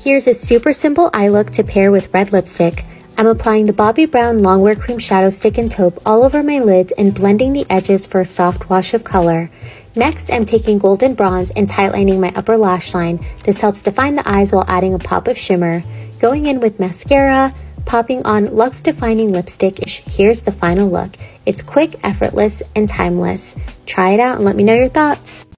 Here's a super simple eye look to pair with red lipstick. I'm applying the Bobbi Brown Longwear Cream Shadow Stick and Taupe all over my lids and blending the edges for a soft wash of color. Next, I'm taking Golden Bronze and tightlining my upper lash line. This helps define the eyes while adding a pop of shimmer. Going in with mascara, popping on Luxe Defining Lipstick. Here's the final look. It's quick, effortless, and timeless. Try it out and let me know your thoughts.